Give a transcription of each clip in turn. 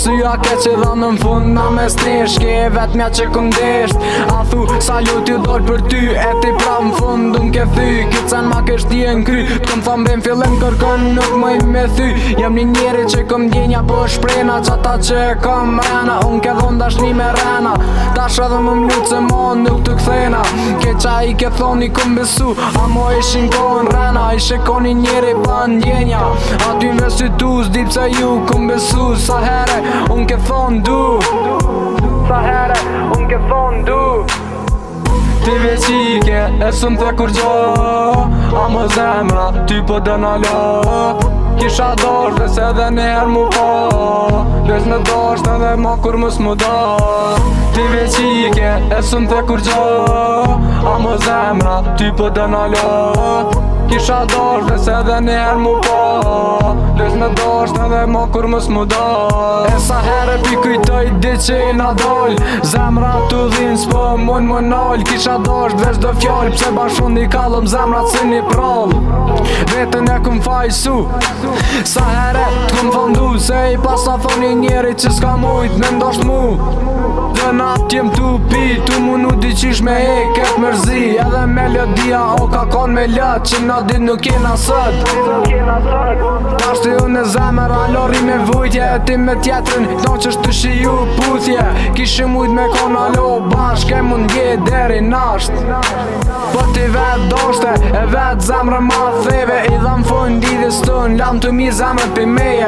syja ke që dha në fund na me snesh ke vetmja që këndesht a thu salut ju dojt për ty e ti pra më fund unë ke thy këtë sen ma kësht ti e në kry t'kom thom rem fillim kërkën nuk mëj me thy jem një njeri që këm djenja po shprena qata që e kam rena unë ke dhon dashni me rena tash edhe më mlut se ma nuk të kthena ke qa i ke thoni këm besu a mo ishin kohën rena i shikoni njeri pa ndjenja aty investitu s'di pse ju këm besu sa here unë ke thon du sa here unë ke thon du ti veqike e sëm the kur gjo a më zemra ty po dëna lo kisha dosh dhe se dhe njerë mu po Vesh me dosht edhe ma kur mës mu do ti veqike e sëm the kur gjo a më zemra ty po dëna lo kisha dosh dhe se dhe njerë mu po Vesh me dosht edhe ma kur mës mu do e sa here pi kujtoj di që i na doll zemra tu dhin s'po mun më nall kisha dosh vesh do fjall pse bashun i kallëm zemra si një prall vetën e këm fajsu sa here t'kom fondu se i pasa thoni njeri që s'ka mujt me ndosht mu dhe nat jem tu pi tu mu nu di qish me e ket mërzi edhe melodia o ka kon me lët që na dit nuk jena sët pashti unë e zemër a lori me vujtje e ti me tjetrin këno që shtu shiju puthje kishë mujt me kon alo bashk e mund je deri nasht po ti vet doshte e vet zemrë ma theve i dham fund lidhës tën lam të mi zemrë pi meje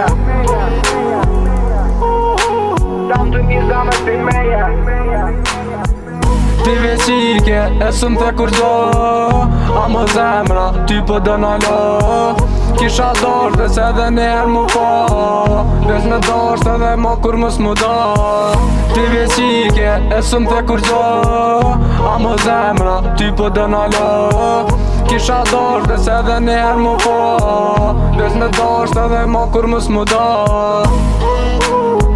lam të mi zemrë pi meje ti veqike e sëm the kur gjo a më zemra ty po dëna lo kisha dosh dhe se dhe njerë mu po Vesh me dosht edhe ma kur mës mu do ti veqike e sëm the kur gjo a më zemra ty po dëna lo kisha dosh dhe se dhe njerë mu po Vesh me dosht edhe ma kur mës mu do